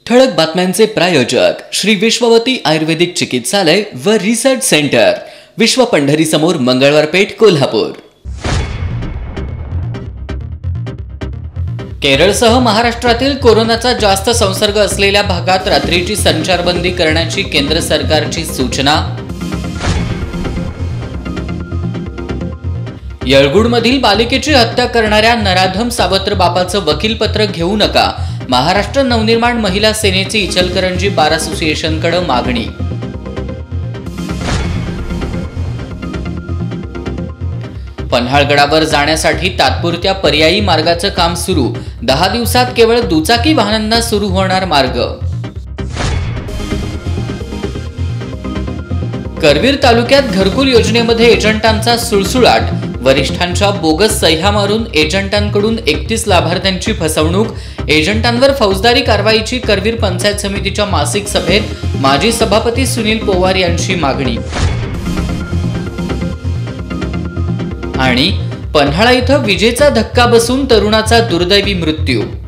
ठळक बातम्यांचे प्रायोजक श्री विश्ववती आयुर्वेदिक चिकित्सालय व रिसर्च सेंटर, विश्व पंढरी समोर, मंगळवार पेठ, कोल्हापूर। केरळसह महाराष्ट्रातील कोरोनाचा जास्त संसर्ग असलेल्या भागात रात्रीची संचारबंदी करण्याची केंद्र सरकारची सूचना। येळगुडमधील बालिकेची हत्या करणाऱ्या नराधम सावत्र बापाचं वकीलपत्र घेऊ नका, महाराष्ट्र नवनिर्माण महिला सेनेची इचलकरंजी बार असोसिएशनकडे मागणी। पन्हाळगडावर जाण्यासाठी तात्पुरत्या पर्यायी मार्गाचं काम सुरू, 10 दिवसात केवळ दुचाकी वाहनांना सुरू होणार मार्ग। करवीर तालुक्यात घरकुल योजनेमध्ये एजंटांचा सुळसुळाट, वरिष्ठांच्या बोगस सह्या मारून एजंटांकडून 31 लाभार्थ्यांची फसवणूक, एजंटांवर फौजदारी कारवाईची करवीर पंचायत समितीच्या मासिक सभेत माजी सभापती सुनील पवार यांची मागणी। आणि पन्हाळा इथं विजेचा धक्का बसून तरुणाचा दुर्दैवी मृत्यू।